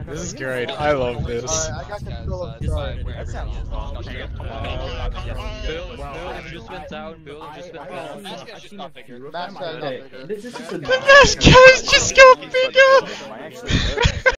This is great. I love this. I got control of the guard. That sounds wrong. Bill just went down. Bill just went down. Mass-Cas just got bigger. Mass-Cas got bigger. The Mass-Cas just got bigger!